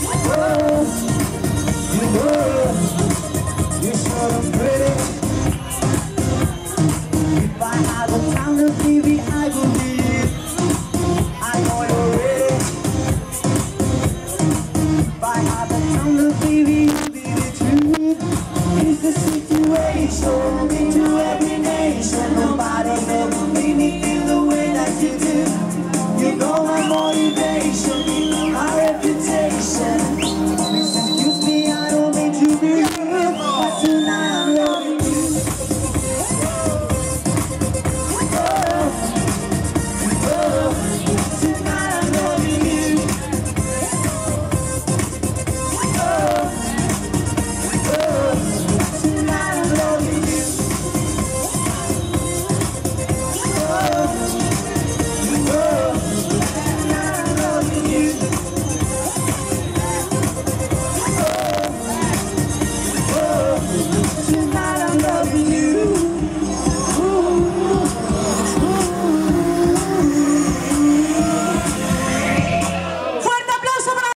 You're sure I'm pretty. If I had the time to baby, I would leave. I know you're ready. If I had the time to baby,